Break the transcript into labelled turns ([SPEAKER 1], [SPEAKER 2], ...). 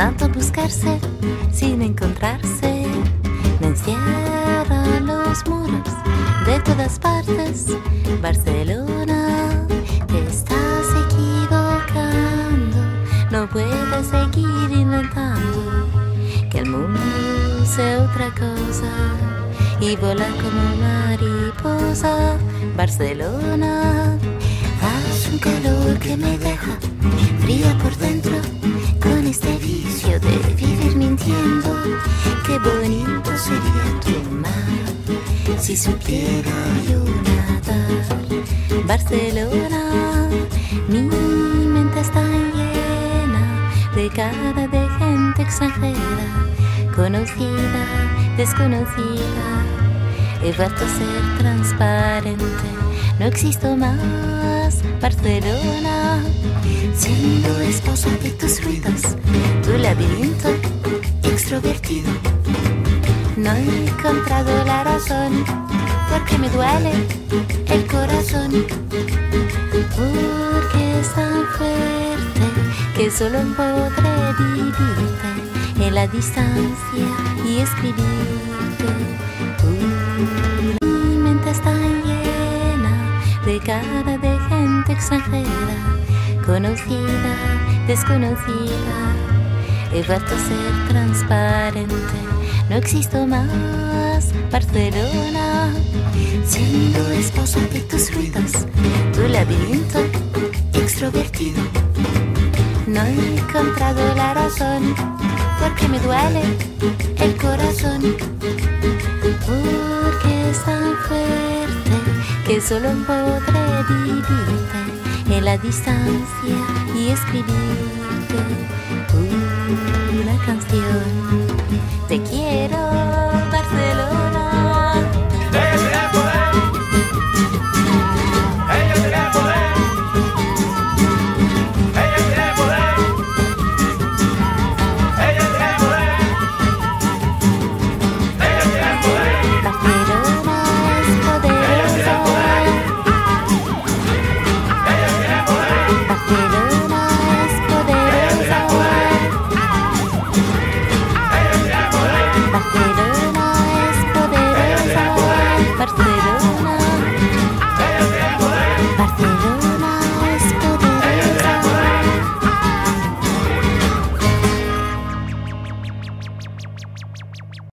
[SPEAKER 1] tanto buscarse sin encontrarse. Me encierran los muros de todas partes. Barcelona, te estás equivocando. No puedes seguir inventando que el mundo sea otra cosa y volar como mariposa. Barcelona, hace un calor que me deja fría por dentro, con este vicio de vivir mintiendo. Qué bonito sería tu mar si supiera yo nadar. Barcelona, mi mente está llena de cara de gente extranjera, conocida, desconocida. He vuelto a ser transparente, no existo más. Barcelona, siendo esposa de tus ruidos, tu laberinto extrovertido. No he encontrado la razón, porque me duele el corazón, porque es tan fuerte que solo podré vivirte en la distancia y escribirte. Mi mente está llena de cara de gente extranjera, conocida, desconocida. He vuelto a ser transparente, no existo más. Barcelona, siendo esposa de tus ruidos, tu laberinto extrovertido. No he encontrado la razón, porque me duele el corazón, porque es tan fuerte que solo podré vivirte en la distancia y escribirte una canción. Te quiero.